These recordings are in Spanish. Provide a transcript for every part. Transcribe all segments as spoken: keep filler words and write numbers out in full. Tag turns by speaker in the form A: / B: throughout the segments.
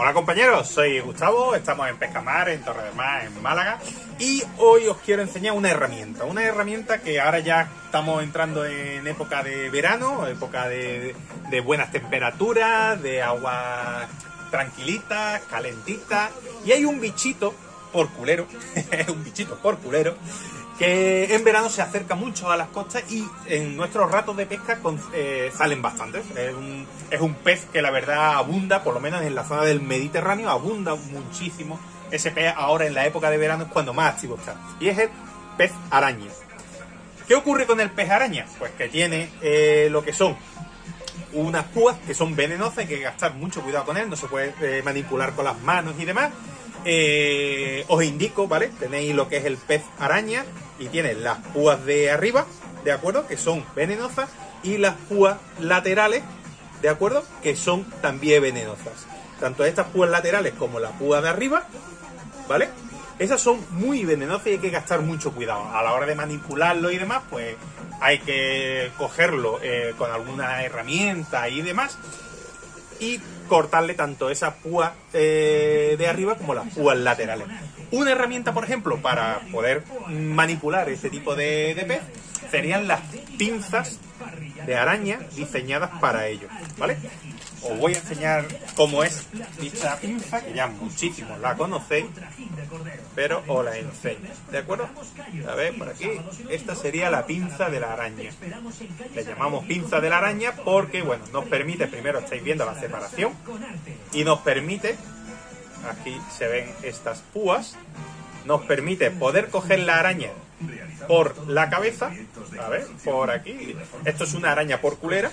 A: Hola compañeros, soy Gustavo, estamos en Pescamar, en Torre del Mar, en Málaga, y hoy os quiero enseñar una herramienta, una herramienta que ahora ya estamos entrando en época de verano, época de, de buenas temperaturas, de agua tranquilita, calentita, y hay un bichito por culero, un bichito por culero, que en verano se acerca mucho a las costas y en nuestros ratos de pesca con, eh, salen bastantes. Es un, es un pez que la verdad abunda, por lo menos en la zona del Mediterráneo, abunda muchísimo. Ese pez ahora en la época de verano es cuando más activo está. Y es el pez araña. ¿Qué ocurre con el pez araña? Pues que tiene eh, lo que son unas púas que son venenosas, hay que gastar mucho cuidado con él, no se puede eh, manipular con las manos y demás. Eh, os indico, ¿vale? Tenéis lo que es el pez araña y tiene las púas de arriba, ¿de acuerdo? Que son venenosas, y las púas laterales, ¿de acuerdo? Que son también venenosas. Tanto estas púas laterales como la púa de arriba, ¿vale? Esas son muy venenosas y hay que gastar mucho cuidado. A la hora de manipularlo y demás, pues hay que cogerlo eh, con alguna herramienta y demás y cortarle tanto esas púas eh, de arriba como las púas laterales. Una herramienta, por ejemplo, para poder manipular este tipo de, de pez serían las pinzas de araña diseñadas para ello, ¿vale? Os voy a enseñar cómo es dicha pinza, que ya muchísimos la conocéis, pero os la enseño, ¿de acuerdo? A ver, por aquí, esta sería la pinza de la araña. Le llamamos pinza de la araña porque, bueno, nos permite, primero estáis viendo la separación, y nos permite, aquí se ven estas púas, nos permite poder coger la araña por la cabeza, a ver, por aquí, esto es una araña por culera,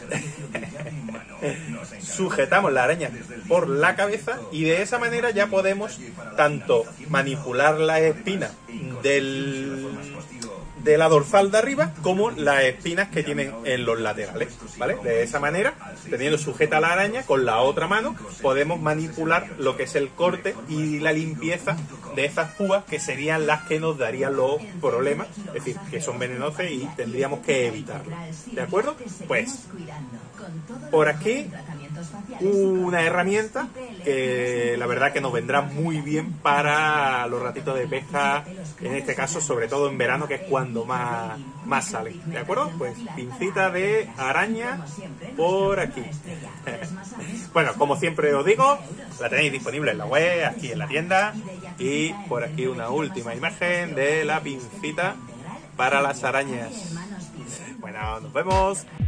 A: sujetamos la araña por la cabeza y de esa manera ya podemos tanto manipular las espinas del, de la dorsal de arriba como las espinas que tienen en los laterales, ¿vale? De esa manera, teniendo sujeta la araña, con la otra mano podemos manipular lo que es el corte y la limpieza de esas púas, que serían las que nos darían los problemas, es decir, que son venenosas y tendríamos que evitarlo, ¿de acuerdo? Pues por aquí una herramienta que la verdad que nos vendrá muy bien para los ratitos de pesca, en este caso sobre todo en verano, que es cuando más, más salen, ¿de acuerdo? Pues pincita de araña por aquí. Bueno, como siempre os digo, la tenéis disponible en la web, aquí en la tienda, y por aquí una última imagen de la pincita para las arañas. Bueno, nos vemos.